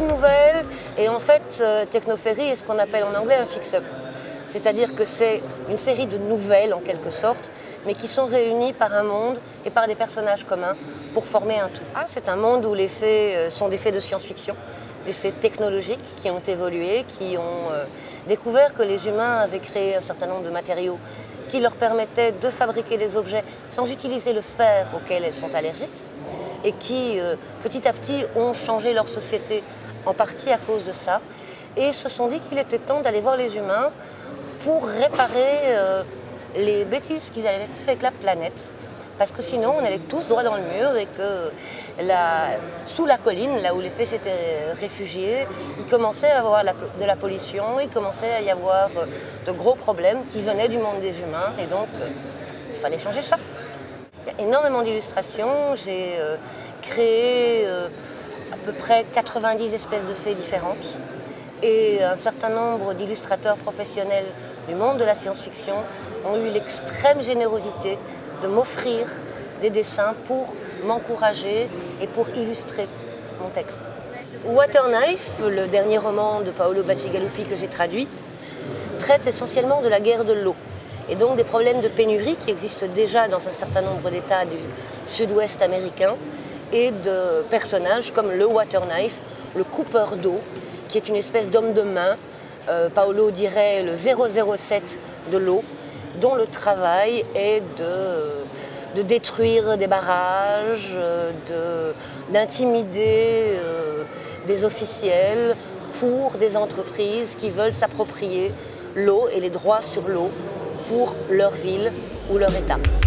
de nouvelles et en fait Technoferry est ce qu'on appelle en anglais un fix-up. C'est-à-dire que c'est une série de nouvelles en quelque sorte, mais qui sont réunies par un monde et par des personnages communs pour former un tout. C'est un monde où les faits sont des faits de science-fiction, des faits technologiques qui ont évolué, qui ont découvert que les humains avaient créé un certain nombre de matériaux qui leur permettaient de fabriquer des objets sans utiliser le fer auquel elles sont allergiques et qui, petit à petit, ont changé leur société en partie à cause de ça et se sont dit qu'il était temps d'aller voir les humains pour réparer les bêtises qu'ils avaient fait avec la planète. Parce que sinon, on allait tous droit dans le mur et que sous la colline, là où les faits s'étaient réfugiés, il commençait à y avoir de la pollution, il commençait à y avoir de gros problèmes qui venaient du monde des humains et donc il fallait changer ça. Il y a énormément d'illustrations, j'ai créé à peu près 90 espèces de fées différentes et un certain nombre d'illustrateurs professionnels du monde de la science-fiction ont eu l'extrême générosité de m'offrir des dessins pour m'encourager et pour illustrer mon texte. Waterknife, le dernier roman de Paolo Bacigalupi que j'ai traduit, traite essentiellement de la guerre de l'eau et donc des problèmes de pénurie qui existent déjà dans un certain nombre d'États du sud-ouest américain et de personnages comme le Waterknife, le coupeur d'eau, qui est une espèce d'homme de main, Paolo dirait le 007 de l'eau, dont le travail est de détruire des barrages, d'intimider des officiels pour des entreprises qui veulent s'approprier l'eau et les droits sur l'eau pour leur ville ou leur État.